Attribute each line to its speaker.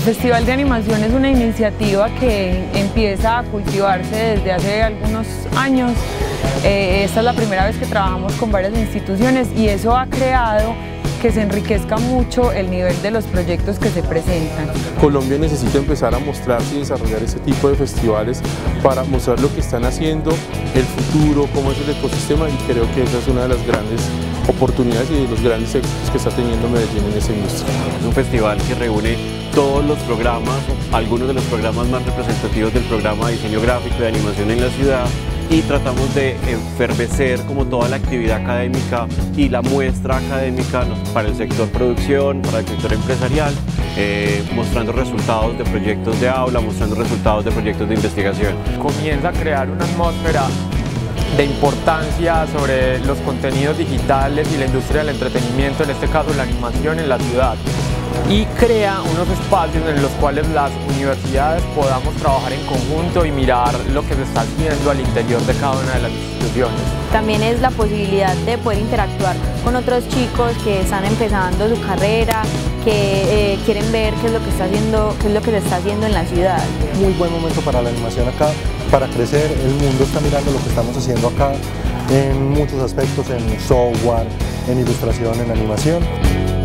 Speaker 1: Festival de Animación es una iniciativa que empieza a cultivarse desde hace algunos años. Esta es la primera vez que trabajamos con varias instituciones y eso ha creado que se enriquezca mucho el nivel de los proyectos que se presentan.
Speaker 2: Colombia necesita empezar a mostrarse y desarrollar ese tipo de festivales para mostrar lo que están haciendo, el futuro, cómo es el ecosistema, y creo que esa es una de las grandes oportunidades y de los grandes éxitos que está teniendo Medellín en esa industria.
Speaker 3: Es un festival que reúne todos los programas, algunos de los programas más representativos del programa de diseño gráfico y de animación en la ciudad, y tratamos de enfervecer como toda la actividad académica y la muestra académica para el sector producción, para el sector empresarial, mostrando resultados de proyectos de aula, mostrando resultados de proyectos de investigación.
Speaker 4: Comienza a crear una atmósfera de importancia sobre los contenidos digitales y la industria del entretenimiento, en este caso la animación en la ciudad, y crea unos espacios en los cuales las universidades podamos trabajar en conjunto y mirar lo que se está haciendo al interior de cada una de las instituciones.
Speaker 5: También es la posibilidad de poder interactuar con otros chicos que están empezando su carrera, que quieren ver qué es lo que se está haciendo en la ciudad.
Speaker 6: Muy buen momento para la animación acá, para crecer. El mundo está mirando lo que estamos haciendo acá en muchos aspectos, en software, en ilustración, en animación.